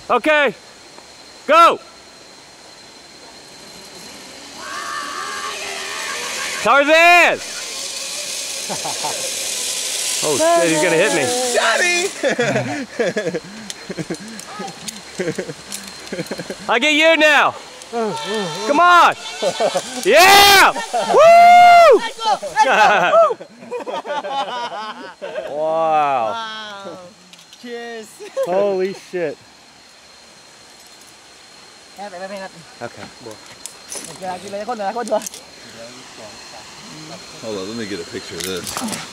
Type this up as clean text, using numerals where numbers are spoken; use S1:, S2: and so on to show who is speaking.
S1: Okay, go! Tarzan! Oh shit, he's gonna hit me.
S2: Johnny!
S1: I get you now. Come on! Yeah! Woo! Wow.
S3: Cheers.
S1: Holy shit. Okay.
S2: Hold on, let me get a picture of this.